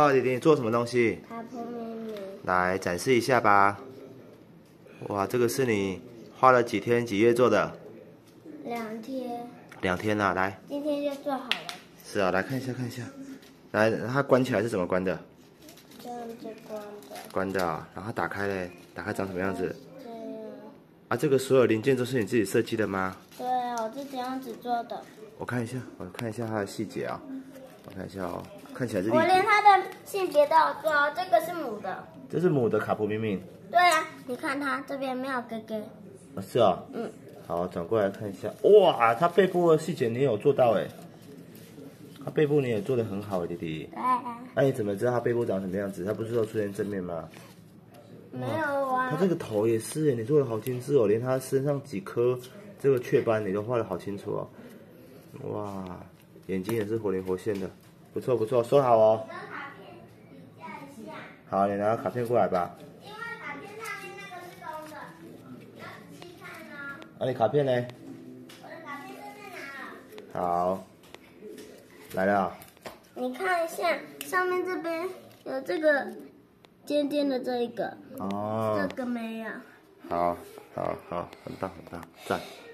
哇，弟弟，你做什么东西？ 卡普咪咪。 来展示一下吧。哇，这个是你花了几天几夜做的 2天。 2天啊，来。 今天就做好了。 是啊，来看一下看一下。来，它关起来是怎么关的？ 这样子关的。 关的啊，然后打开嘞，打开长什么样子？ 这样。 啊，这个所有零件都是你自己设计的吗？ 对，我是这样子做的。 我看一下它的细节啊，我看一下哦，看起来是立体。 我连它的性别都有做哦，这个是母的。 这是母的卡普明明。 对啊，你看它这边没有哥哥。 啊，是啊。 嗯。 好，转过来看一下。哇，它背部的细节你也有做到哎，它背部你也做得很好，弟弟。 对啊。 那你怎么知道它背部长什么样子？它不是都出现正面吗？ 没有啊。 它这个头也是，你做的好精致哦，连它身上几颗这个雀斑你都画得好清楚哦。哇，眼睛也是活灵活现的，不错不错，收好哦。 跟卡片比较一下。 好，你拿卡片过来吧。 因为卡片上面那个是公的，要仔细看哦。 啊，你卡片呢？ 我的卡片在哪？ 好，来了。 你看一下，上面这边有这个尖尖的这一个， 哦。 这个没有。 好，好，好，很棒，很棒，赞。